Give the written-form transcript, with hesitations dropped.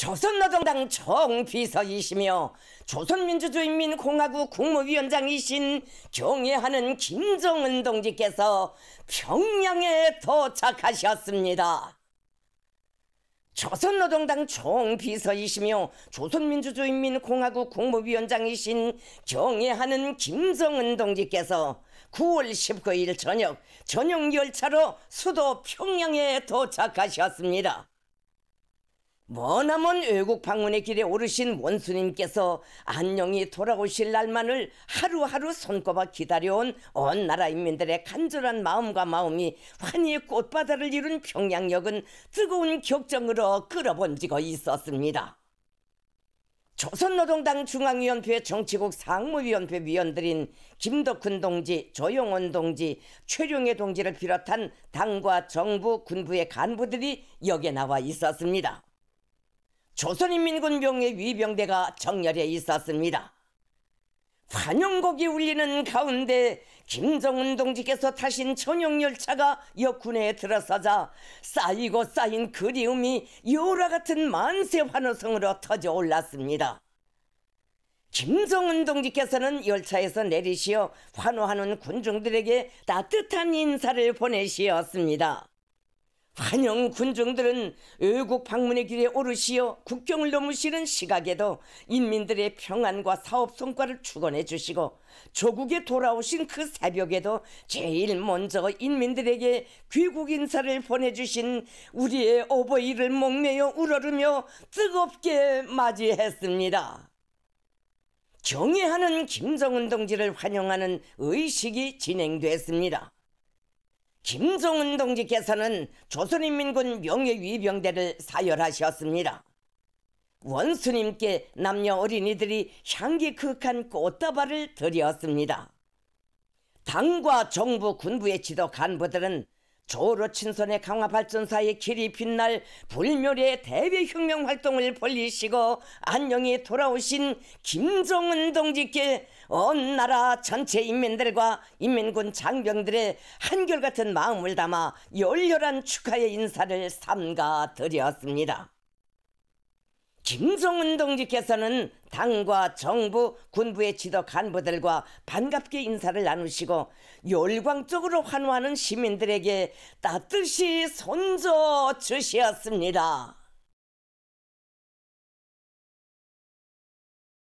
조선노동당 총비서이시며 조선민주주의인민공화국 국무위원장이신 경애하는 김정은 동지께서 평양에 도착하셨습니다. 조선노동당 총비서이시며 조선민주주의인민공화국 국무위원장이신 경애하는 김정은 동지께서 9월 19일 저녁 열차로 수도 평양에 도착하셨습니다. 머나먼 외국 방문의 길에 오르신 원수님께서 안녕히 돌아오실 날만을 하루하루 손꼽아 기다려온 온 나라 인민들의 간절한 마음과 마음이 환희의 꽃바다를 이룬 평양역은 뜨거운 격정으로 끌어번지고 있었습니다. 조선노동당 중앙위원회 정치국 상무위원회 위원들인 김덕훈 동지, 조용원 동지, 최룡해 동지를 비롯한 당과 정부, 군부의 간부들이 역에 나와 있었습니다. 조선인민군 병의 위병대가 정렬해 있었습니다. 환영곡이 울리는 가운데 김정은 동지께서 타신 전용열차가 역군에 들어서자 쌓이고 쌓인 그리움이 요라 같은 만세 환호성으로 터져 올랐습니다. 김정은 동지께서는 열차에서 내리시어 환호하는 군중들에게 따뜻한 인사를 보내시었습니다. 환영 군중들은 외국 방문의 길에 오르시어 국경을 넘으시는 시각에도 인민들의 평안과 사업 성과를 축원해 주시고 조국에 돌아오신 그 새벽에도 제일 먼저 인민들에게 귀국 인사를 보내주신 우리의 어버이를 목매어 우러르며 뜨겁게 맞이했습니다. 경애하는 김정은 동지를 환영하는 의식이 진행됐습니다. 김정은 동지께서는 조선인민군 명예위병대를 사열하셨습니다. 원수님께 남녀 어린이들이 향기 그윽한 꽃다발을 드렸습니다. 당과 정부, 군부의 지도 간부들은 조로 친선의 강화발전사의 길이 빛날 불멸의 대외혁명 활동을 벌리시고 안녕히 돌아오신 김정은 동지께 온 나라 전체 인민들과 인민군 장병들의 한결같은 마음을 담아 열렬한 축하의 인사를 삼가 드렸습니다. 김정은 동지께서는 당과 정부, 군부의 지도 간부들과 반갑게 인사를 나누시고 열광적으로 환호하는 시민들에게 따뜻이 손져 주셨습니다.